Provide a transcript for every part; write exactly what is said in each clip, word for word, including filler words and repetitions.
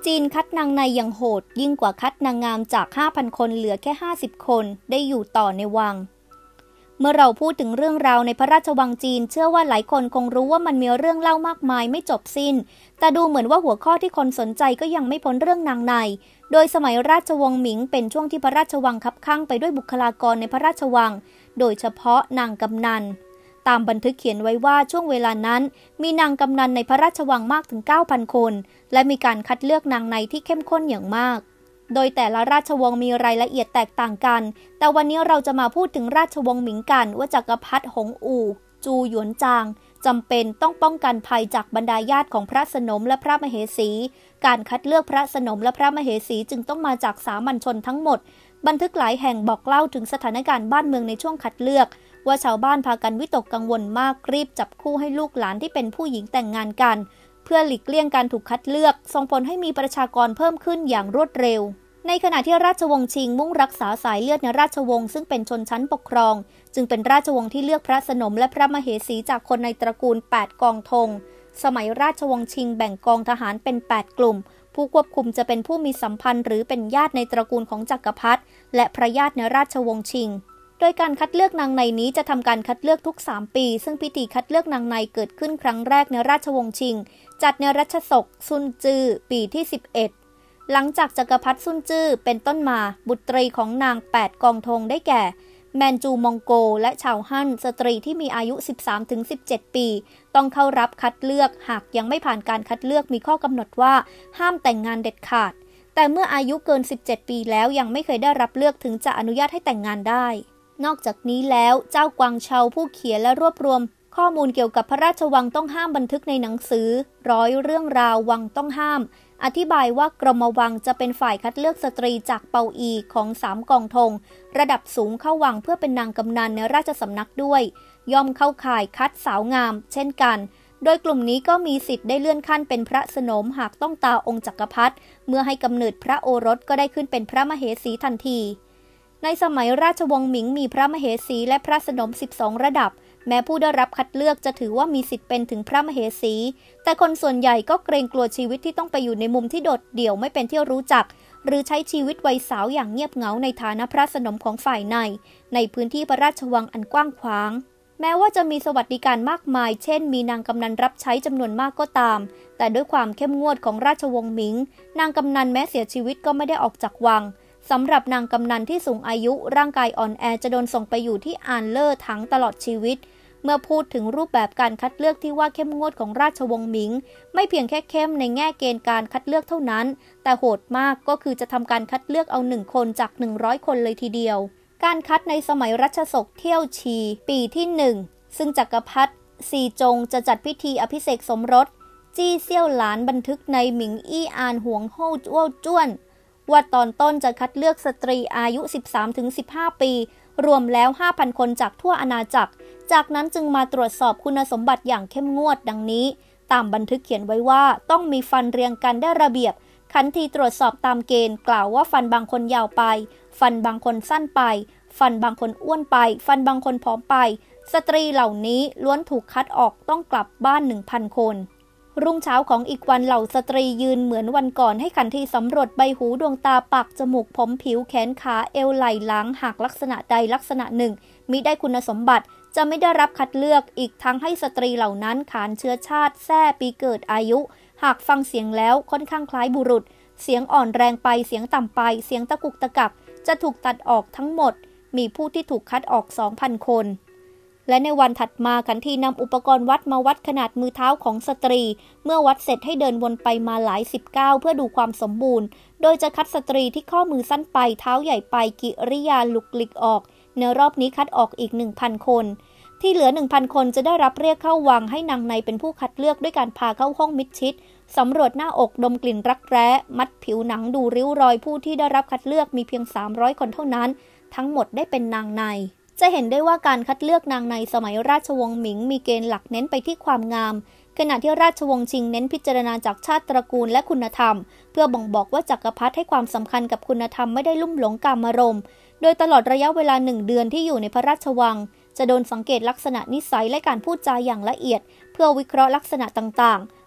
จีนคัดนางในอย่างโหดยิ่งกว่าคัดนางงามจาก ห้าพัน คนเหลือแค่ ห้าสิบ คนได้อยู่ต่อในวังเมื่อเราพูดถึงเรื่องราวในพระราชวังจีนเชื่อว่าหลายคนคงรู้ว่ามันมีเรื่องเล่ามากมายไม่จบสิ้นแต่ดูเหมือนว่าหัวข้อที่คนสนใจก็ยังไม่พ้นเรื่องนางในโดยสมัยราชวงศ์หมิงเป็นช่วงที่พระราชวังคับข้างไปด้วยบุคลากรในพระราชวังโดยเฉพาะนางกำนันตามบันทึกเขียนไว้ว่าช่วงเวลานั้นมีนางกำนันในพระราชวังมากถึง เก้าพัน คนและมีการคัดเลือกนางในที่เข้มข้นอย่างมากโดยแต่ละราชวงศ์มีรายละเอียดแตกต่างกันแต่วันนี้เราจะมาพูดถึงราชวงศ์หมิงกันว่าจักรพรรดิหงอู่จูหยวนจางจำเป็นต้องป้องกันภัยจากบรรดาญาติของพระสนมและพระมเหสีการคัดเลือกพระสนมและพระมเหสีจึงต้องมาจากสามัญชนทั้งหมดบันทึกหลายแห่งบอกเล่าถึงสถานการณ์บ้านเมืองในช่วงคัดเลือกว่าชาวบ้านพากันวิตกกังวลมากรีบจับคู่ให้ลูกหลานที่เป็นผู้หญิงแต่งงานกันเพื่อหลีกเลี่ยงการถูกคัดเลือกส่งผลให้มีประชากรเพิ่มขึ้นอย่างรวดเร็วในขณะที่ราชวงศ์ชิงมุ่งรักษาสายเลือดในราชวงศ์ซึ่งเป็นชนชั้นปกครองจึงเป็นราชวงศ์ที่เลือกพระสนมและพระมเหสีจากคนในตระกูลแปดกองธงสมัยราชวงศ์ชิงแบ่งกองทหารเป็นแปดกลุ่มผู้ควบคุมจะเป็นผู้มีสัมพันธ์หรือเป็นญาติในตระกูลของจักรพรรดิและพระญาติในราชวงศ์ชิงโดยการคัดเลือกนางในนี้จะทำการคัดเลือกทุกสามปีซึ่งพิธีคัดเลือกนางในเกิดขึ้นครั้งแรกในราชวงศ์ชิงจัดในรัชฉกซุนจื้อปีที่สิบเอ็ดหลังจากจักรพรรดิซุนจื้อเป็นต้นมาบุตรีของนางแปดกองธงได้แก่แมนจูมองโกและชาวฮั่นสตรีที่มีอายุ สิบสามถึงสิบเจ็ด ปีต้องเข้ารับคัดเลือกหากยังไม่ผ่านการคัดเลือกมีข้อกำหนดว่าห้ามแต่งงานเด็ดขาดแต่เมื่ออายุเกินสิบเจ็ดปีแล้วยังไม่เคยได้รับเลือกถึงจะอนุญาตให้แต่งงานได้นอกจากนี้แล้วเจ้ากวางเชาผู้เขียนและรวบรวมข้อมูลเกี่ยวกับพระราชวังต้องห้ามบันทึกในหนังสือร้อยเรื่องราววังต้องห้ามอธิบายว่ากรมวังจะเป็นฝ่ายคัดเลือกสตรีจากเปาอีของสามกองธงระดับสูงเข้าวังเพื่อเป็นนางกำนันในราชสำนักด้วยย่อมเข้าข่ายคัดสาวงามเช่นกันโดยกลุ่มนี้ก็มีสิทธิ์ได้เลื่อนขั้นเป็นพระสนมหากต้องตาองค์จักรพรรดิเมื่อให้กำเนิดพระโอรสก็ได้ขึ้นเป็นพระมเหสีทันทีในสมัยราชวงศ์หมิงมีพระมเหสีและพระสนมสิบสองระดับแม้ผู้ได้รับคัดเลือกจะถือว่ามีสิทธิ์เป็นถึงพระมเหสีแต่คนส่วนใหญ่ก็เกรงกลัวชีวิตที่ต้องไปอยู่ในมุมที่โดดเดี่ยวไม่เป็นที่รู้จักหรือใช้ชีวิตวัยสาวอย่างเงียบเหงาในฐานะพระสนมของฝ่ายในในพื้นที่พระราชวังอันกว้างขวางแม้ว่าจะมีสวัสดิการมากมายเช่นมีนางกำนันรับใช้จำนวนมากก็ตามแต่ด้วยความเข้มงวดของราชวงศ์หมิงนางกำนันแม้เสียชีวิตก็ไม่ได้ออกจากวังสำหรับนางกำนันที่สูงอายุร่างกายอ่อนแอจะโดนส่งไปอยู่ที่อานเลอร์ถังตลอดชีวิตเมื่อพูดถึงรูปแบบการคัดเลือกที่ว่าเข้มงวดของราชวงศ์หมิงไม่เพียงแค่เข้มในแง่เกณฑ์การคัดเลือกเท่านั้นแต่โหดมากก็คือจะทำการคัดเลือกเอาหนึ่งคนจากหนึ่งร้อยคนเลยทีเดียวการคัดในสมัยรัชฉกเที่ยวชีปีที่หนึ่งซึ่งจักรพรรดิซีจงจะจัดพิธีอภิเษกสมรสจี้เซี่ยวหลานบันทึกในหมิงอี้อานหวงโฮวจ้วจ้วนว่าตอนต้นจะคัดเลือกสตรีอายุ สิบสามถึงสิบห้า ปีรวมแล้ว ห้าพัน คนจากทั่วอาณาจักรจากนั้นจึงมาตรวจสอบคุณสมบัติอย่างเข้มงวดดังนี้ตามบันทึกเขียนไว้ว่าต้องมีฟันเรียงกันได้ระเบียบขันทีตรวจสอบตามเกณฑ์กล่าวว่าฟันบางคนยาวไปฟันบางคนสั้นไปฟันบางคนอ้วนไปฟันบางคนผอมไปสตรีเหล่านี้ล้วนถูกคัดออกต้องกลับบ้าน หนึ่งพัน คนรุ่งเช้าของอีกวันเหล่าสตรียืนเหมือนวันก่อนให้ขันทีสำรวจใบหูดวงตาปากจมูกผมผิวแขนขาเอวไหล่หลังหากลักษณะใดลักษณะหนึ่งมิได้คุณสมบัติจะไม่ได้รับคัดเลือกอีกทั้งให้สตรีเหล่านั้นขานเชื้อชาติแท้ปีเกิดอายุหากฟังเสียงแล้วค่อนข้างคล้ายบุรุษเสียงอ่อนแรงไปเสียงต่ำไปเสียงตะกุกตะกักจะถูกตัดออกทั้งหมดมีผู้ที่ถูกคัดออก สองพัน คนและในวันถัดมาขันทีนำอุปกรณ์วัดมาวัดขนาดมือเท้าของสตรีเมื่อวัดเสร็จให้เดินวนไปมาหลายสิบก้าวเพื่อดูความสมบูรณ์โดยจะคัดสตรีที่ข้อมือสั้นไปเท้าใหญ่ไปกิริยาลุกลิกออกในรอบนี้คัดออกอีก หนึ่งพัน คนที่เหลือ หนึ่งพัน คนจะได้รับเรียกเข้าวังให้นางในเป็นผู้คัดเลือกด้วยการพาเข้าห้องมิดชิดสำรวจหน้าอกดมกลิ่นรักแร้มัดผิวหนังดูริ้วรอยผู้ที่ได้รับคัดเลือกมีเพียงสามร้อยคนเท่านั้นทั้งหมดได้เป็นนางในจะเห็นได้ว่าการคัดเลือกนางในสมัยราชวงศ์หมิงมีเกณฑ์หลักเน้นไปที่ความงามขณะที่ราชวงศ์ชิงเน้นพิจารณาจากชาติตระกูลและคุณธรรมเพื่อบ่งบอกว่าจักรพรรดิให้ความสำคัญกับคุณธรรมไม่ได้ลุ่มหลงกามารมณ์โดยตลอดระยะเวลาหนึ่งเดือนที่อยู่ในพระราชวังจะโดนสังเกตลักษณะนิสัยและการพูดจาอย่างละเอียดเพื่อวิเคราะห์ลักษณะต่างๆ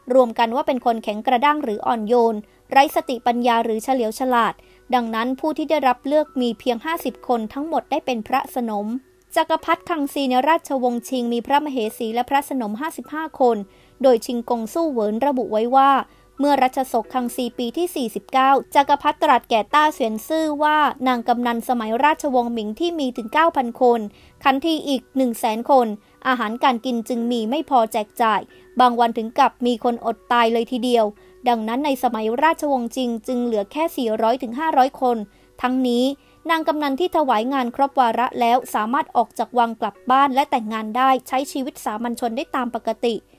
รวมกันว่าเป็นคนแข็งกระด้างหรืออ่อนโยนไร้สติปัญญาหรือเฉลียวฉลาดดังนั้นผู้ที่ได้รับเลือกมีเพียงห้าสิบคนทั้งหมดได้เป็นพระสนมจักรพรรดิคังซีในราชวงศ์ชิงมีพระมเหสีและพระสนมห้าสิบห้าคนโดยชิงกงสู้เหวินระบุไว้ว่าเมื่อรัชสกคังซีปีที่สี่สิบเก้าจักรพรรดิตรัสแก่ต้าเสวียนซื่อว่านางกำนันสมัยราชวงศ์หมิงที่มีถึง เก้าพัน คนคันทีอีก หนึ่งแสน คนอาหารการกินจึงมีไม่พอแจกจ่ายบางวันถึงกับมีคนอดตายเลยทีเดียวดังนั้นในสมัยราชวงศ์จิงจึงเหลือแค่ สี่ร้อยถึงห้าร้อย คนทั้งนี้นางกำนันที่ถวายงานครบวาระแล้วสามารถออกจากวังกลับบ้านและแต่งงานได้ใช้ชีวิตสามัญชนได้ตามปกติ